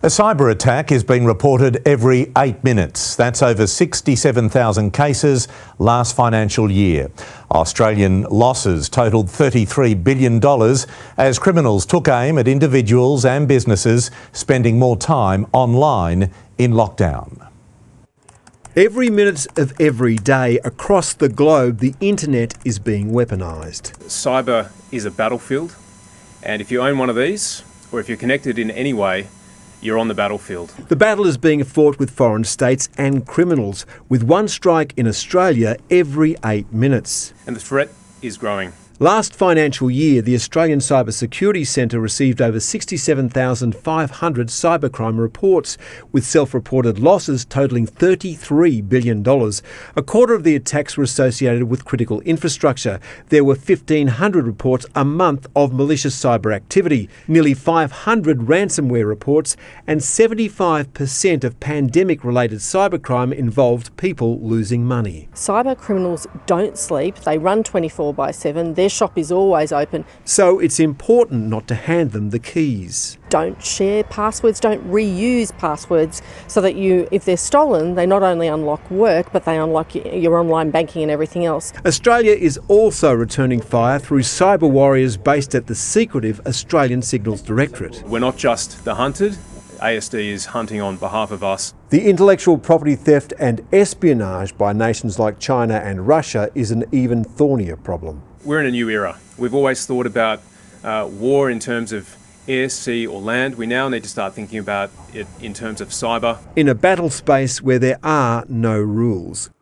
A cyber attack is being reported every 8 minutes. That's over 67,000 cases last financial year. Australian losses totalled $33 billion as criminals took aim at individuals and businesses spending more time online in lockdown. Every minute of every day across the globe, the internet is being weaponised. Cyber is a battlefield, and if you own one of these, or if you're connected in any way, you're on the battlefield. The battle is being fought with foreign states and criminals, with one strike in Australia every 8 minutes. And the threat is growing. Last financial year, the Australian Cyber Security Centre received over 67,500 cybercrime reports, with self-reported losses totalling $33 billion. A quarter of the attacks were associated with critical infrastructure. There were 1,500 reports a month of malicious cyber activity, nearly 500 ransomware reports, and 75% of pandemic-related cybercrime involved people losing money. Cyber criminals don't sleep. They run 24/7. Their shop is always open. So it's important not to hand them the keys. Don't share passwords, don't reuse passwords, so that if they're stolen, they not only unlock work, but they unlock your online banking and everything else. Australia is also returning fire through cyber warriors based at the secretive Australian Signals Directorate. We're not just the hunted, ASD is hunting on behalf of us. The intellectual property theft and espionage by nations like China and Russia is an even thornier problem. We're in a new era. We've always thought about war in terms of air, sea or land. We now need to start thinking about it in terms of cyber. In a battle space where there are no rules.